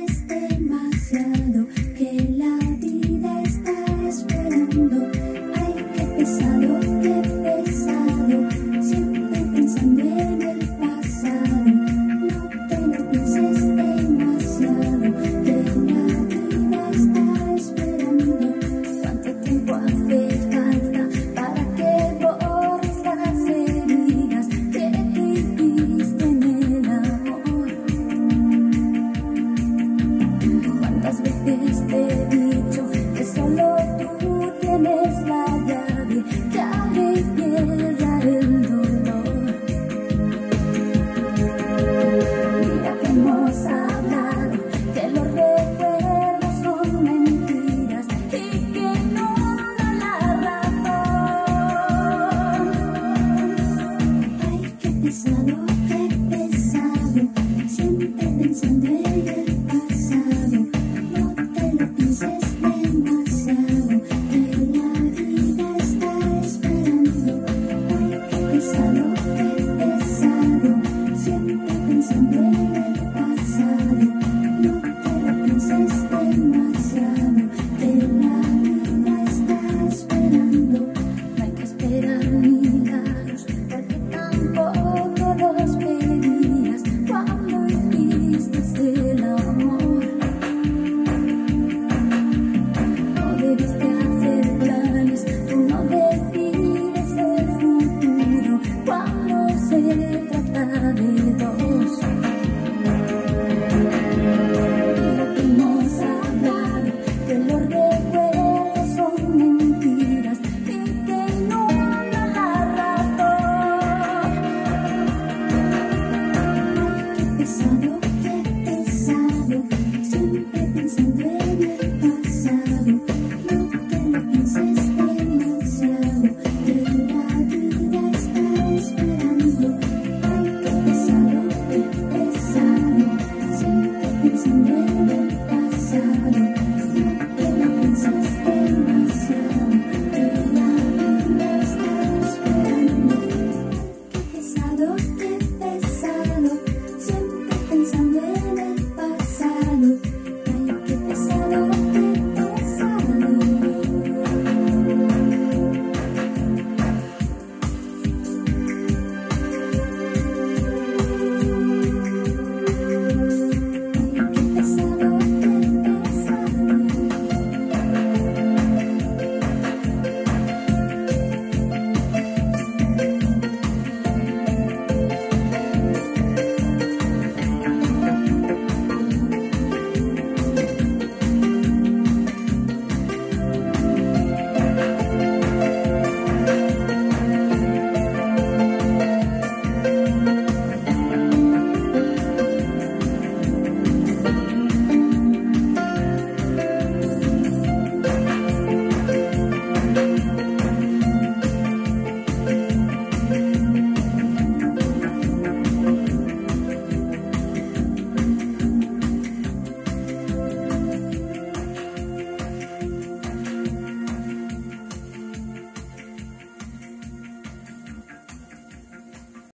pienses demasiado, que la vida está esperando. Ay, qué pesado, siempre pensando en el pasado. No te lo pienses demasiado, que la vida está esperando. ¿Cuánto tiempo hace falta para que borres las heridas que viviste en el amor? ¿Cuántas veces te he dicho que solo tú tienes la llave que alivia el dolor? Mira que hemos hablado, que los recuerdos son mentiras y que no dan la razón. Ay, qué pesado, siempre pensando en el pasado. No te lo pienses demasiado, que la vida está esperando. Ay, qué pesado, siempre pensando en el pasado. No te lo pienses demasiado, que la vida está esperando. No hay que esperar milagros, porque tampoco los pedías cuando hiciste el amor. No debiste hacer planes, tú no decides el futuro cuando se trata de dos. Mira que hemos hablado, que los recuerdos son mentiras y que no dan la razón. Ay, qué pesado, siempre pensando en el pasado. No te lo pienses demasiado, que la vida está esperando. Ay, qué pesado, siempre pensando en el pasado. No te lo pienses demasiado, que la vida está esperando. Qué pesado, siempre pensando en el pasado.